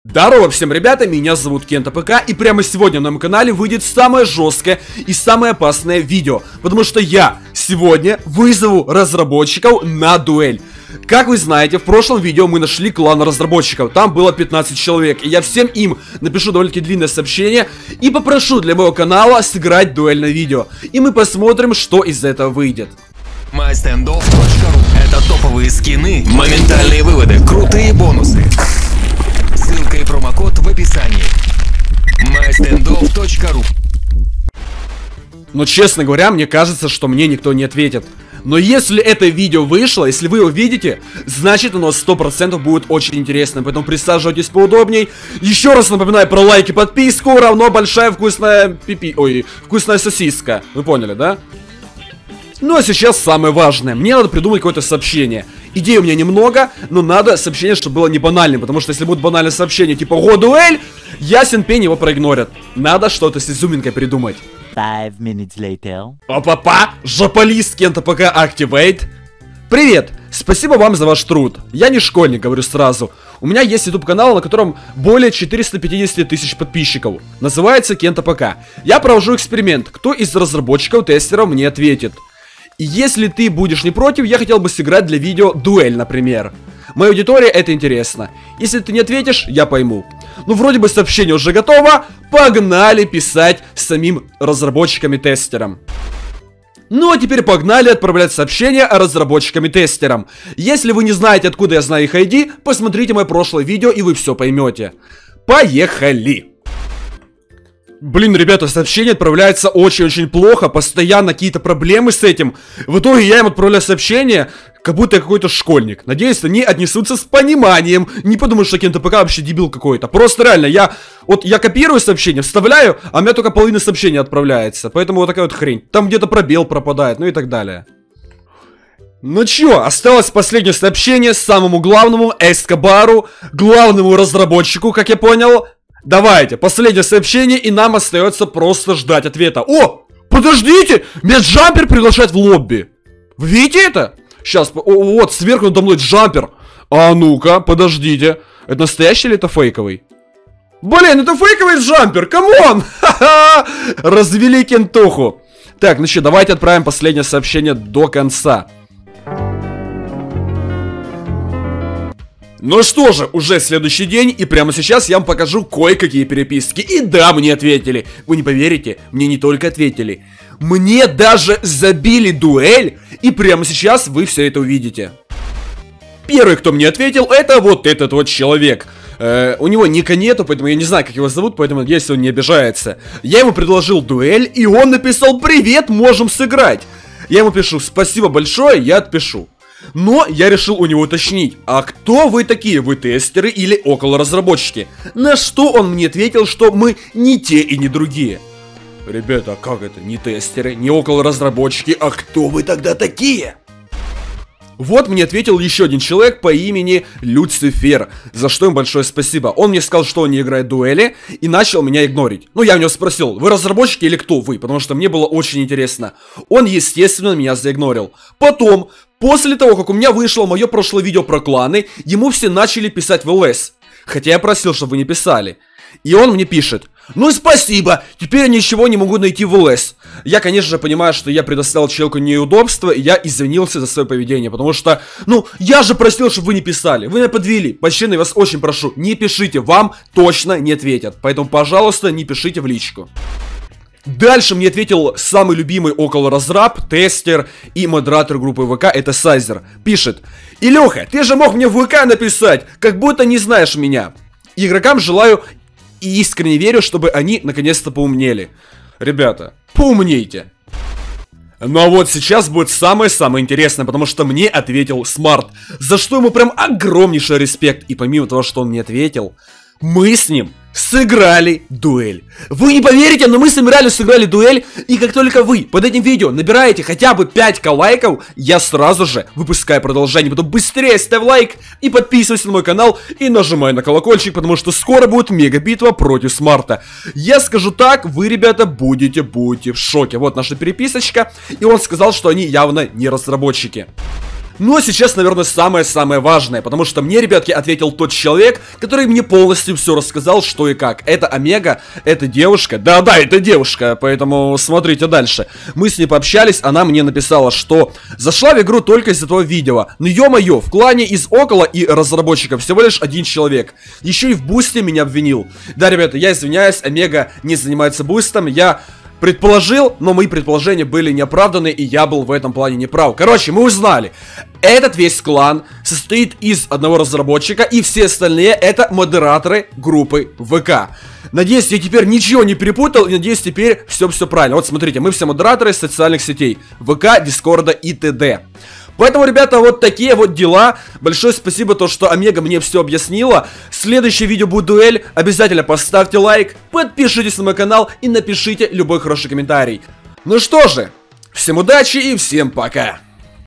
Здорово всем, ребята, меня зовут Кента ПК, и прямо сегодня на моем канале выйдет самое жесткое и самое опасное видео, потому что я сегодня вызову разработчиков на дуэль. Как вы знаете, в прошлом видео мы нашли клан разработчиков, там было 15 человек, и я всем им напишу довольно-таки длинное сообщение и попрошу для моего канала сыграть дуэльное видео, и мы посмотрим, что из этого выйдет. MyStandOff.ru — это топовые скины, моментальные выводы, крутые бонусы. Ссылка и промокод в описании. MyStandOff.ru. Но честно говоря, мне кажется, что мне никто не ответит. Но если это видео вышло, если вы его видите, значит оно 100% будет очень интересно. Поэтому присаживайтесь поудобней. Еще раз напоминаю про лайк и подписку. Равно большая вкусная вкусная сосиска. Вы поняли, да? Ну а сейчас самое важное. Мне надо придумать какое-то сообщение. Идей у меня немного, но надо сообщение, чтобы было не банальным. Потому что если будет банальное сообщение типа «Го, дуэль!», ясен пень, его проигнорят. Надо что-то с изюминкой придумать. 5 minutes later. Опа-па! Жополист Кента ПК Activate. Привет! Спасибо вам за ваш труд. Я не школьник, говорю сразу. У меня есть YouTube канал, на котором более 450 тысяч подписчиков. Называется Кента ПК. Я провожу эксперимент. Кто из разработчиков, тестеров мне ответит? И если ты будешь не против, я хотел бы сыграть для видео дуэль, например. Моей аудитории это интересно. Если ты не ответишь, я пойму. Ну, вроде бы сообщение уже готово. Погнали писать самим разработчикам и тестерам. Ну, а теперь погнали отправлять сообщения разработчикам и тестерам. Если вы не знаете, откуда я знаю их ID, посмотрите мое прошлое видео, и вы все поймете. Поехали! Блин, ребята, сообщение отправляется очень-очень плохо, постоянно какие-то проблемы с этим. В итоге я им отправляю сообщение, как будто я какой-то школьник. Надеюсь, они отнесутся с пониманием. Не подумают, что Кента ПК вообще дебил какой-то. Просто реально, я копирую сообщение, вставляю, а у меня только половина сообщения отправляется. Поэтому вот такая вот хрень. Там где-то пробел пропадает, ну и так далее. Ну чё, осталось последнее сообщение самому главному Эскобару, главному разработчику, как я понял. Давайте, последнее сообщение, и нам остается просто ждать ответа. О, подождите, меня Джампер приглашает в лобби. Вы видите это? Сейчас, вот, сверху надо мной Джампер. А ну-ка, подождите. Это настоящий или это фейковый? Блин, это фейковый Джампер, камон! Ха-ха! Развели кентуху. Так, ну что, давайте отправим последнее сообщение до конца. Ну что же, уже следующий день, и прямо сейчас я вам покажу кое-какие переписки. И да, мне ответили. Вы не поверите, мне не только ответили. Мне даже забили дуэль, и прямо сейчас вы все это увидите. Первый, кто мне ответил, это вот этот вот человек. У него ника нету, поэтому я не знаю, как его зовут, поэтому надеюсь, он не обижается. Я ему предложил дуэль, и он написал: «Привет, можем сыграть». Я ему пишу: «Спасибо большое, я отпишу». Но я решил у него уточнить: а кто вы такие? Вы тестеры или около разработчики? На что он мне ответил, что мы не те и не другие. Ребята, а как это? Не тестеры, не около разработчики, а кто вы тогда такие? Вот мне ответил еще один человек по имени Люцифер, за что им большое спасибо. Он мне сказал, что он не играет дуэли, и начал меня игнорить. Ну, я у него спросил: вы разработчики или кто вы? Потому что мне было очень интересно. Он, естественно, меня заигнорил. Потом, после того, как у меня вышло мое прошлое видео про кланы, ему все начали писать в ЛС. Хотя я просил, чтобы вы не писали. И он мне пишет: ну спасибо, теперь я ничего не могу найти в ЛС. Я, конечно же, понимаю, что я предоставил человеку неудобство, и я извинился за свое поведение. Потому что, ну, я же просил, чтобы вы не писали. Вы меня подвели. Почти я вас очень прошу, не пишите, вам точно не ответят. Поэтому, пожалуйста, не пишите в личку. Дальше мне ответил самый любимый около разраб, тестер и модератор группы ВК, это Сайзер. Пишет: Илюха, ты же мог мне в ВК написать, как будто не знаешь меня. Игрокам желаю и искренне верю, чтобы они наконец-то поумнели. Ребята, поумнейте. Ну а вот сейчас будет самое-самое интересное, потому что мне ответил Смарт, за что ему прям огромнейший респект. И помимо того, что он мне ответил, мы с ним сыграли дуэль. Вы не поверите, но мы с ним реально сыграли дуэль. И как только вы под этим видео набираете хотя бы 5к лайков, я сразу же выпускаю продолжение. Потом быстрее ставь лайк и подписывайся на мой канал и нажимай на колокольчик, потому что скоро будет мега битва против Смарта. Я скажу так, вы, ребята, будете в шоке. Вот наша переписочка, и он сказал, что они явно не разработчики. Но сейчас, наверное, самое-самое важное, потому что мне, ребятки, ответил тот человек, который мне полностью все рассказал, что и как. Это Омега, это девушка, да-да, это девушка, поэтому смотрите дальше. Мы с ней пообщались, она мне написала, что зашла в игру только из этого видео. Ну ё-моё, в клане из около и разработчиков всего лишь один человек. Еще и в бусте меня обвинил. Да, ребята, я извиняюсь, Омега не занимается бустом, я... предположил, но мои предположения были неоправданы, и я был в этом плане неправ. Короче, мы узнали. Этот весь клан состоит из одного разработчика, и все остальные это модераторы группы ВК. Надеюсь, я теперь ничего не перепутал, и надеюсь, теперь все правильно. Вот смотрите, мы все модераторы социальных сетей. ВК, Дискорда и т.д. Поэтому, ребята, вот такие вот дела. Большое спасибо, то, что Омега мне все объяснила. Следующее видео будет дуэль. Обязательно поставьте лайк, подпишитесь на мой канал и напишите любой хороший комментарий. Ну что же, всем удачи и всем пока.